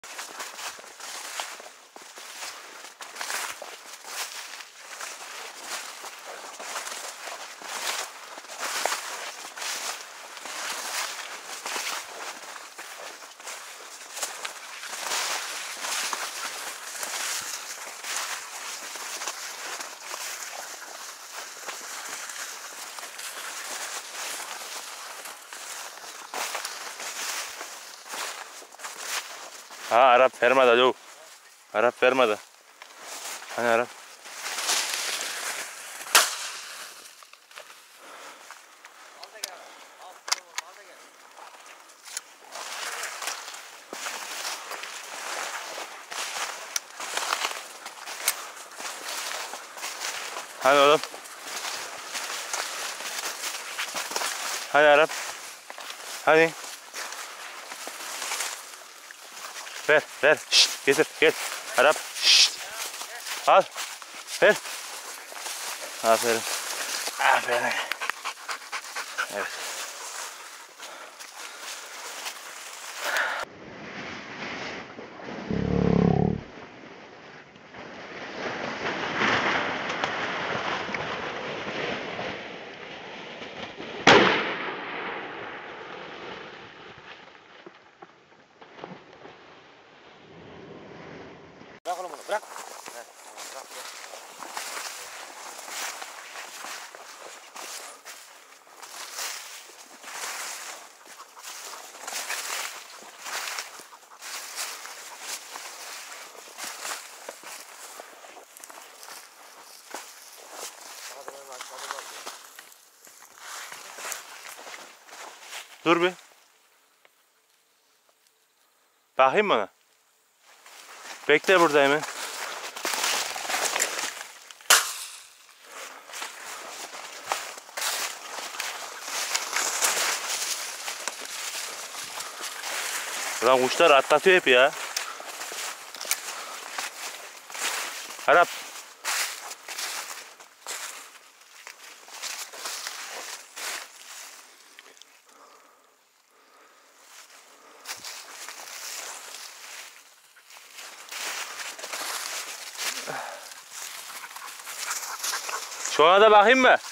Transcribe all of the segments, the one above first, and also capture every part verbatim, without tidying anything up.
Ha, Arap fermada yok. Arap fermada. Hani Arap? Hadi oğlum. Hadi Arap. Hadi. Ver, ver. Şşt, getir, gel. Arap. Şşt. Al. Ver. Aferin. Aferin. Evet. Bırak oğlum bunu, bırak. Heh, bırak, bırak. Hadi ben aşağıda bakıyorum. Dur bir. Bakayım bana. Bekle burada hemen. Ulan kuşlar atlatıyor hep ya. Arap. Şu ana da bakayım mı?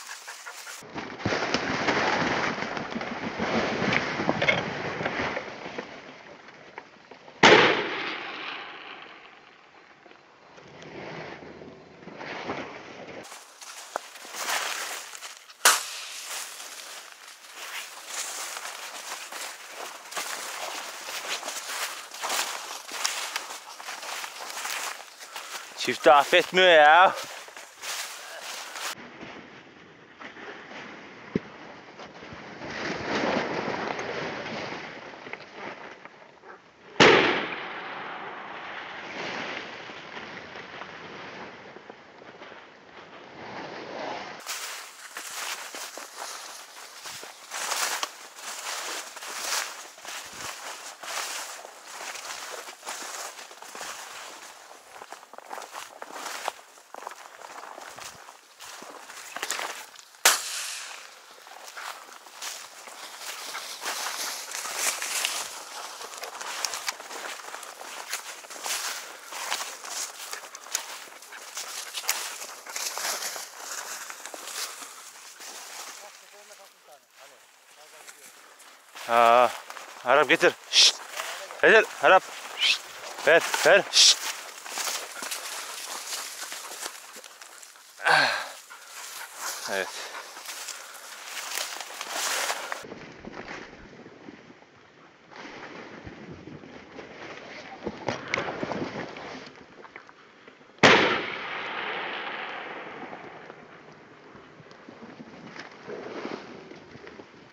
Çifti affetmiyor ya. Ha, Arap getir. Şşt. Getir Arap. Şşt. Ver, ver. Şşt. Evet.